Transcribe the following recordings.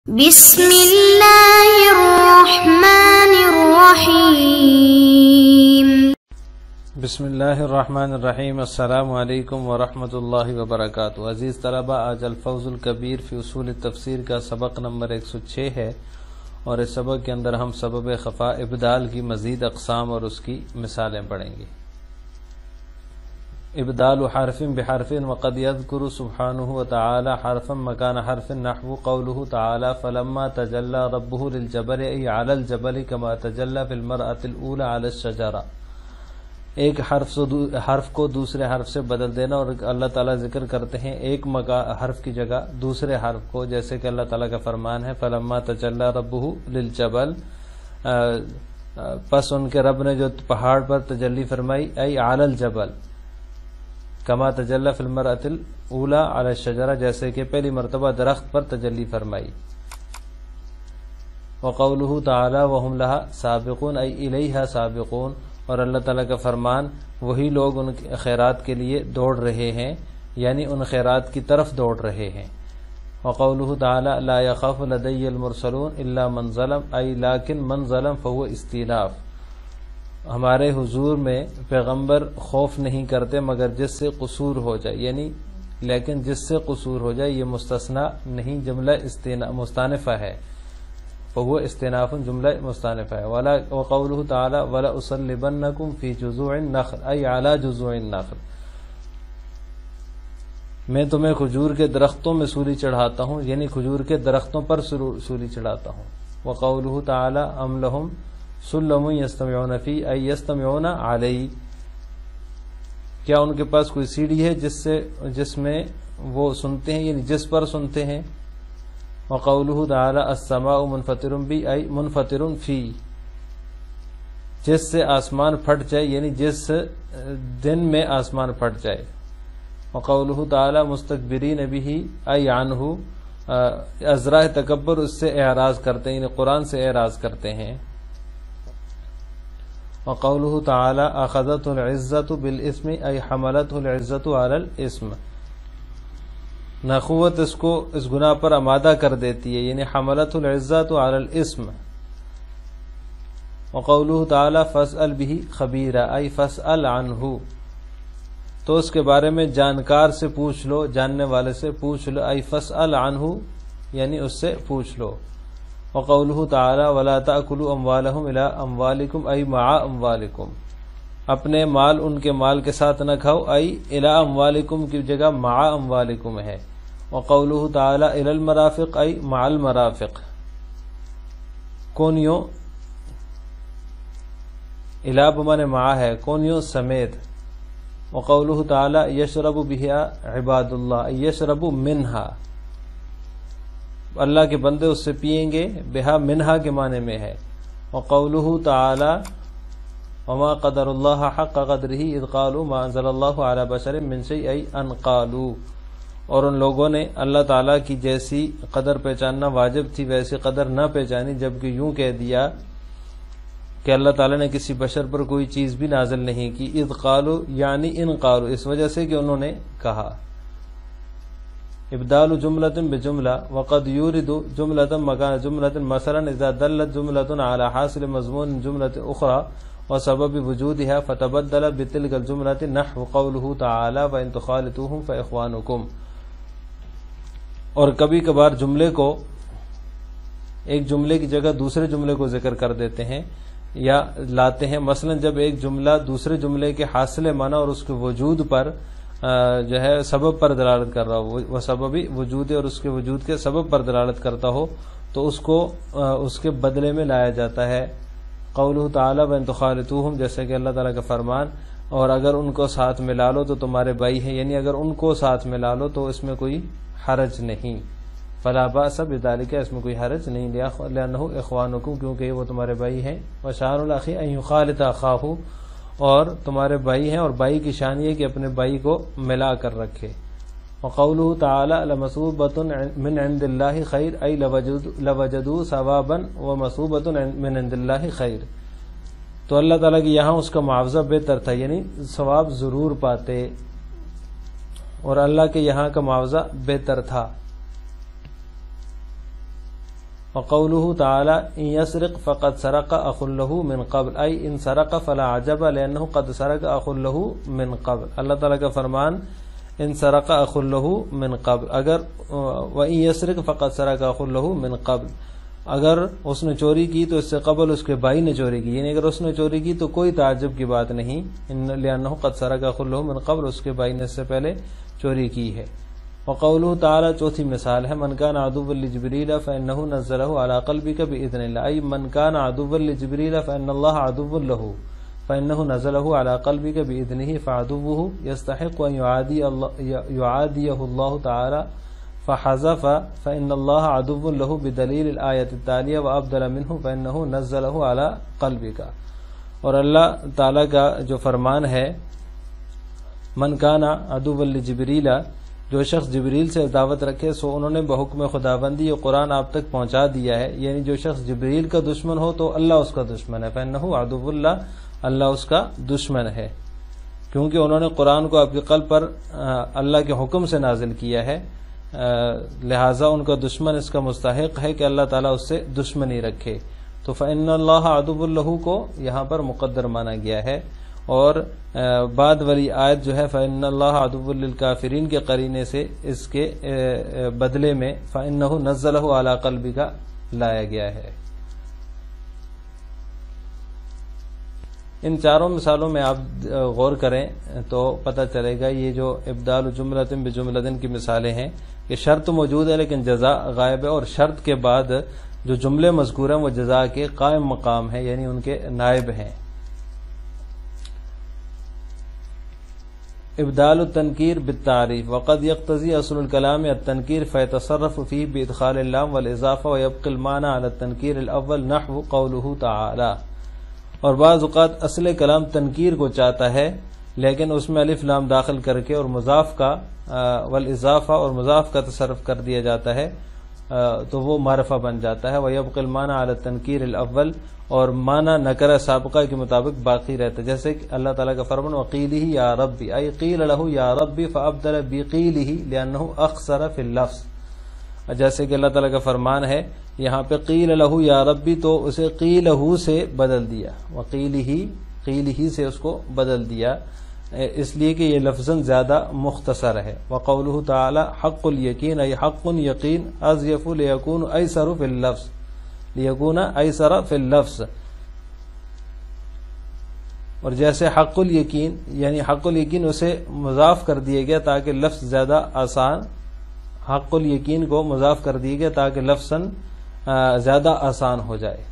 بسم اللہ الرحمن الرحیم۔ بسم اللہ الرحمن الرحیم۔ السلام علیکم ورحمۃ اللہ وبرکاتہ۔ عزیز طلبہ، آج الفوز الکبیر فی اصول التفسیر کا سبق نمبر 106 ہے، اور اس سبق کے اندر ہم سبب خفا ابدال کی مزید اقسام اور اس کی مثالیں پڑھیں گے۔ ابدال حرف بحرف وقد يذكر سبحانه وتعالى حرفا مكان حرف نحو قوله تعالى فلما تجلى ربه للجبل أي على الجبل كما تجلى في المرأة الأولى على الشجرة۔ ایک حرف کو دوسرے حرف سے بدل دینا، اور اللہ تعالیٰ ذکر کرتے ہیں ایک حرف کی جگہ دوسرے حرف کو، جیسے کہ اللہ تعالیٰ کا فرمان ہے فلما تجلى ربه للجبل، پس ان کے رب نے جو پہاڑ پر تجلی فرمائی، ای علی الجبل کما تجلی فی المرأة الاولی علی الشجرہ، جیسے کہ پہلی مرتبہ درخت پر تجلی فرمائی۔ وقولہ تعالی وہم لہا سابقون ای الیہا سابقون، اور اللہ تعالیٰ کا فرمان وہی لوگ ان خیرات کے لیے دوڑ رہے ہیں، یعنی ان خیرات کی طرف دوڑ رہے ہیں۔ وقولہ تعالی لا یخاف لدی المرسلون الا من ظلم ای لیکن من ظلم فهو استئناف، ہمارے حضور میں پیغمبر خوف نہیں کرتے مگر جس سے قصور ہو جائے، یعنی لیکن جس سے قصور ہو جائے، یہ مستثنیٰ نہیں، جملہ مستانفہ ہے، فهو استئناف جملہ مستانفہ ہے۔ وقولہ تعالی وَلَأُصَلِّبَنَّكُمْ فِي جُذُوعِ النَّخْلِ ای علی جُذُوعِ النَّخْلِ، میں تمہیں کھجور کے درختوں میں سولی چڑھاتا ہوں، یعنی کھجور کے درختوں پر سولی چڑھاتا ہوں۔ وقولہ تعالی ام لہم سلم یستمعون فی ای یستمعون علی، کیا ان کے پاس کوئی سیڑھی ہے جس میں وہ سنتے ہیں، یعنی جس پر سنتے ہیں۔ وقولہ تعالی السماء منفطر بی ای منفطر فی، جس سے آسمان پھٹ جائے، یعنی جس دن میں آسمان پھٹ جائے۔ وقولہ تعالی مستکبرین بہ ای عنہ، ازراء تکبر اس سے اعراض کرتے ہیں، یعنی قرآن سے اعراض کرتے ہیں۔ وقولہ تعالی اخذته العزة بالاسم ای حملته العزة علی الاسم، نخوت اس کو اس گناہ پر آمادہ کر دیتی ہے، یعنی حملته العزة علی الاسم۔ وقولہ تعالی فاسأل به خبیرا ای فاسأل عنہ، تو اس کے بارے میں جانکار سے پوچھ لو، جاننے والے سے پوچھ لو، ای فاسأل عنہ یعنی اس سے پوچھ لو۔ وقولہ تعالی ولا تأکلوا اموالہم الی اموالکم ای مع اموالکم، اپنے مال ان کے مال کے ساتھ نہ کھاؤ، ای الی اموالکم کی جگہ مع اموالکم ہے۔ وقولہ تعالی الی المرافق ای مع المرافق، کونیوں الی بمانے مع ہے، کونیوں سمیت۔ وقولہ تعالی یشرب بہا عباد اللہ ای یشرب منہا، اللہ کے بندے اس سے پیئیں گے، بہا منہا کے معنی میں ہے۔ وقولہ تعالی وما قدر اللہ حق قدرہ اذ قالوا ما انزل اللہ علی بشر من شیء ای ان قالوا، اور ان لوگوں نے اللہ تعالیٰ کی جیسی قدر پہچاننا واجب تھی ویسی قدر نہ پہچانی، جبکہ یوں کہہ دیا کہ اللہ تعالیٰ نے کسی بشر پر کوئی چیز بھی نازل نہیں کی۔ اذ قالوا یعنی ان قالوا، اس وجہ سے کہ انہوں نے کہا۔ ابدال جملۃ بجملہ وقد یورد جملۃ مکان جملۃ، مثلا اذا دلت جملۃ علی حاصل مضمون جملۃ اخرى وسبب وجودها فتبدل بتلك الجملۃ نحو قوله تعالی وان تخالطوهم فاخوانکم، اور کبھی کبھار جملے کو ایک جملے کی جگہ دوسرے جملے کو ذکر کر دیتے ہیں یا لاتے ہیں، مثلا جب ایک جملہ دوسرے جملے کے حاصل معنی اور اس کے وجود پر جو ہے سبب پر دلالت کر رہا ہو، وہ سببی وجود اور اس کے وجود کے سبب پر دلالت کرتا ہو، تو اس کو اس کے بدلے میں لایا جاتا ہے۔ قولہ تعالی وَإِن تُخَالِطُوهُمْ، جیسے کہ اللہ تعالیٰ کا فرمان، اور اگر ان کو ساتھ ملا لو تو تمہارے بھائی ہیں، یعنی اگر ان کو ساتھ ملا لو تو اس میں کوئی حرج نہیں، فلا بأس بذلک، اس میں کوئی حرج نہیں، لأنہ اخوانکم، کیونکہ وہ تمہارے بھائی ہیں۔ وشأن الأخ أن يخالط أخاه، اور تمہارے بھائی ہیں، اور بھائی کی شان یہ کہ اپنے بھائی کو ملا کر رکھے۔ وقولہ تعالی لمثوبۃ من عند اللہ خیر ای لوجدوا ثوابا ومثوبۃ من عند اللہ خیر، تو اللہ تعالیٰ کی یہاں اس کا معاوضہ بہتر تھا، یعنی ثواب ضرور پاتے، اور اللہ کے یہاں کا معاوضہ بہتر تھا۔ وقوله تعالی ان يسرق فقد سرق اخ له من قبل اي ان سرق فلا عجب لانه قد سرق اخ له من قبل. اللہ تعالیٰ کا فرمان ان سرق اخ له من قبل، اگر وان يسرق فقد سرق اخ له من قبل، اگر اس نے چوری کی تو اس سے قبل اس کے بھائی نے چوری کی، یعنی اگر اس نے چوری کی تو کوئی تعجب کی بات نہیں، لأنه قد سرق اخ له من قبل، اس کے بھائی نے اس سے پہلے چوری کی ہے. وقوله تعالی چوتھی مثال ہے من کان عدوا لجبریل فانه نزله على قلبك باذن الله، ای من کان عدوا لجبریل فان الله عدو له فانه نزله على قلبك باذنه فعدوه يستحق ان يعاديه الله تعالى فحذف فان الله عدو له بدلیل الآیة التالیہ وابدل منه فانه نزله على قلبك. اور اللہ تعالی کا جو فرمان ہے من کان عدوا لجبریل، جو شخص جبریل سے دعوت رکھے سو انہوں نے بحکم خداوندی یہ قرآن آپ تک پہنچا دیا ہے، یعنی جو شخص جبریل کا دشمن ہو تو اللہ اس کا دشمن ہے، فإنہ عدو اللہ، اللہ اس کا دشمن ہے، کیونکہ انہوں نے قرآن کو آپ کے قلب پر اللہ کے حکم سے نازل کیا ہے، لہٰذا ان کا دشمن اس کا مستحق ہے کہ اللہ تعالیٰ اس سے دشمنی رکھے. تو فإن اللہ عدو اللہ کو یہاں پر مقدر مانا گیا ہے، اور بعد والی آیت جو ہے فإن اللہ عدو للکافرین کے قرینے سے اس کے بدلے میں فإنہ نزلہ علی قلبک لایا گیا ہے. ان چاروں مثالوں میں آپ غور کریں تو پتہ چلے گا یہ جو ابدال جملۃ بجملۃ کی مثالیں ہیں کہ شرط موجود ہے لیکن جزا غائب ہے، اور شرط کے بعد جو جملے مذکور ہیں وہ جزا کے قائم مقام ہیں، یعنی ان کے نائب ہیں. ابدال التنکیر بالتعریف وقد يقتضي اصل الكلام التنکیر فيتصرف فيه بادخال اللام والاضافه ويبقى المعنى على التنکیر الاول نحو قوله تعالی. اور بعض اوقات اصل کلام تنکیر کو چاہتا ہے لیکن اس میں الف لام داخل کر کے اور مضاف کا والاضافہ اور مضاف کا تصرف کر دیا جاتا ہے تو وہ معرفہ بن جاتا ہے. ويبقى المعنى على التنکیر الاول، اور معنی نکرہ سابقہ کے مطابق باقی رہتا ہے، جیسے کہ اللہ تعالیٰ کا فرمان وقیلہ یا ربی ای قیل لہ یا ربی فابدل بقیلہ لانہ اخسر فی اللفظ. جیسے کہ اللہ تعالیٰ کا فرمان ہے یہاں پہ قیل لہ یا ربی تو اسے قیلہ سے بدل دیا، قیلہ سے اس کو بدل دیا، اس لیے کہ یہ لفظاً زیادہ مختصر ہے. وقولہ تعالی حق الیقین ای حق یقین اضیف لیکون ایسر فی اللفظ، لیکون ایسر فی اللفظ. اور جیسے حق الیقین، یعنی حق الیقین اسے مضاف کر دیا گیا تاکہ لفظ زیادہ آسان، حق الیقین کو مضاف کر دیا گیا تاکہ لفظاً زیادہ آسان ہو جائے.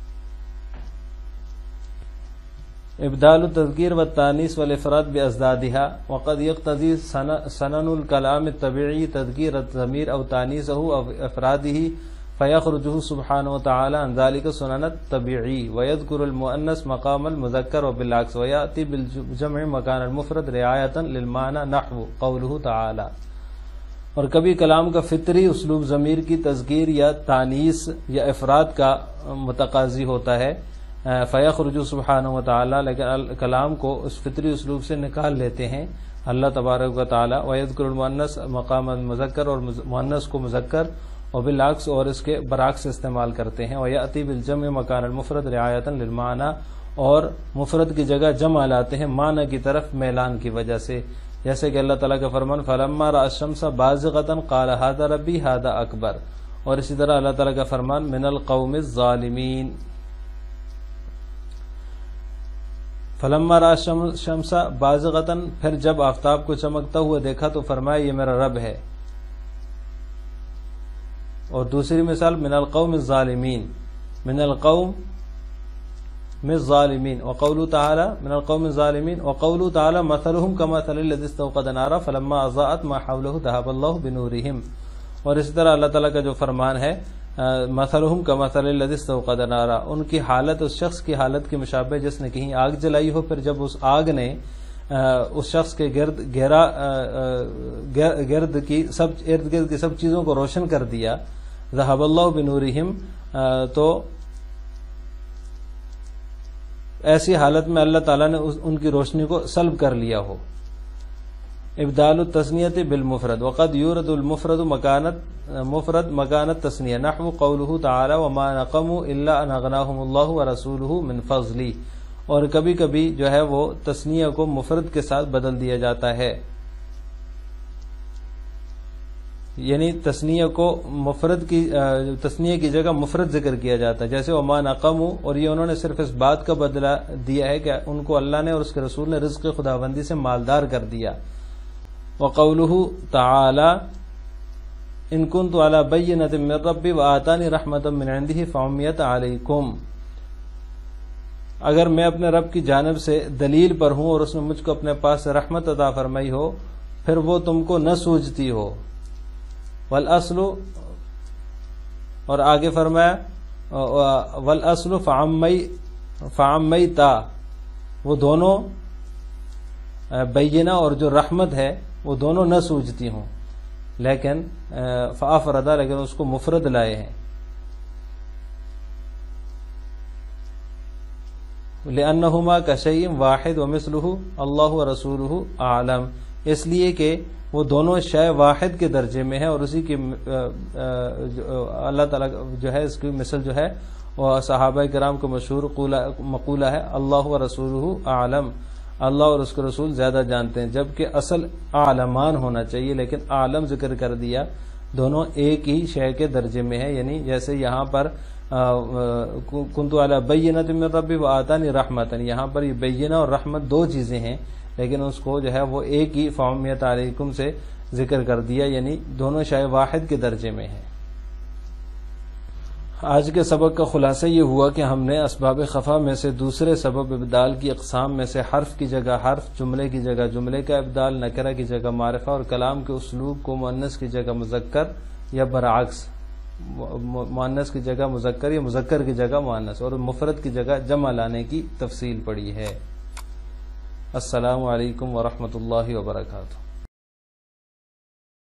ابدال التذکیر والتانیث والافراد بازدادها وقد يقتضي سنن الكلام الطبيعي تذکیر الضمیر او تانیثه او افراده فيخرجه سبحانه وتعالى عن ذلك سنن الطبيعي ويذكر المؤنث مقام المذكر وبالعكس ويأتي بالجمع مكان المفرد رعاية للمعنى نحو قوله تعالى. اور کبھی کلام کا فطری اسلوب ضمیر کی تذکیر یا تانیث یا افراد کا متقاضی ہوتا ہے، فیخرج سبحانہ وتعالی، لیکن کلام کو اس فطری اسلوب سے نکال لیتے ہیں اللہ تبارک و تعالی. ویذکر المؤنث مقام المذکر، اور مؤنث کو مذکر اور بالعکس اور اس کے برعکس استعمال کرتے ہیں. ویأتی بالجمع مکان المفرد رعایۃ للمعنی، اور مفرد کی جگہ جمع لاتے ہیں معنی کی طرف میلان کی وجہ سے، جیسے کہ اللہ تعالیٰ کا فرمان فلما رأى الشمس بازغۃ قال ھذا ربی ھذا اکبر. اور اسی طرح اللہ تعالیٰ کا فرمان من القوم الظالمین. فلما رأى الشمس بازغۃ، پھر جب آفتاب کو چمکتا ہوا دیکھا تو فرمایا یہ میرا رب ہے. اور دوسری مثال من القوم الظالمین، من القوم الظالمین. وقوله تعالی من القوم الظالمین وقوله تعالی مثلهم كمثل الذي استوقد نارا فلما اضاءت ما حوله ذهب الله بنورهم. اور اسی طرح اللہ تعالیٰ کا جو فرمان ہے مثلهم كمثل الذي استوقد نارا، ان کی حالت اس شخص کی حالت کے مشابہ جس نے کہیں آگ جلائی ہو، پھر جب اس آگ نے اس شخص کے ارد گرد کی سب چیزوں کو روشن کر دیا، ذهب الله بنورهم، تو ایسی حالت میں اللہ تعالیٰ نے ان کی روشنی کو سلب کر لیا ہو. ابدال التثنیۃ بالمفرد وقد یورد المفرد مکانت تثنیہ نحو قولہ تعالی وما نقموا الا ان اغناہم اللہ ورسولہ من فضلہ، اور کبھی کبھی جو ہے وہ تثنیہ کو مفرد کے ساتھ بدل دیا جاتا ہے، یعنی تثنیہ کو تثنیہ کی جگہ مفرد ذکر کیا جاتا ہے، جیسے وما نقموا، اور یہ انہوں نے صرف اس بات کا بدلہ دیا ہے کہ ان کو اللہ نے اور اس کے رسول نے رزق خداوندی سے مالدار کر دیا۔ وقولہ تعالی ان کنت علی بینۃ من ربی وآتانی رحمۃ من عنده فعمیت علیکم، اگر میں اپنے رب کی جانب سے دلیل پر ہوں اور اس نے مجھ کو اپنے پاس سے رحمت عطا فرمائی ہو پھر وہ تم کو نہ سوجتی ہو۔ والاصل، اور آگے فرمایا والاصل فعمیتا، وہ دونوں بینہ اور جو رحمت ہے وہ دونوں نہ سوجتی ہوں، لیکن فافردا، لیکن اس کو مفرد لائے ہیں، لأنہما کشیء واحد ومثلہ اللہ ورسولہ اعلم، اس لیے کہ وہ دونوں شے واحد کے درجے میں ہیں اور اسی کی اللہ تعالیٰ جو ہے اس کی مثل جو ہے وہ صحابہ کرام کو مشہور مقولہ ہے اللہ ورسولہ اعلم، اللہ اور اس کے رسول زیادہ جانتے ہیں، جبکہ اصل عالمان ہونا چاہیے، لیکن عالم ذکر کر دیا، دونوں ایک ہی شے کے درجے میں ہے، یعنی جیسے یہاں پر کنت علی بینۃ من ربی وآتانی رحمۃ، یہاں پر یہ بینہ اور رحمت دو چیزیں ہیں، لیکن اس کو جو ہے وہ ایک ہی فعمیت علیکم سے ذکر کر دیا، یعنی دونوں شے واحد کے درجے میں ہیں۔ آج کے سبق کا خلاصہ یہ ہوا کہ ہم نے اسباب خفا میں سے دوسرے سبب ابدال کی اقسام میں سے حرف کی جگہ حرف، جملے کی جگہ جملے کا ابدال، نکرہ کی جگہ معرفہ اور کلام کے اسلوب کو مؤنث کی جگہ مذکر یا برعکس، مؤنث کی جگہ مذکر یا مذکر کی جگہ مؤنث اور مفرد کی جگہ جمع لانے کی تفصیل پڑھی ہے۔ السلام علیکم ورحمۃ اللہ وبرکاتہ۔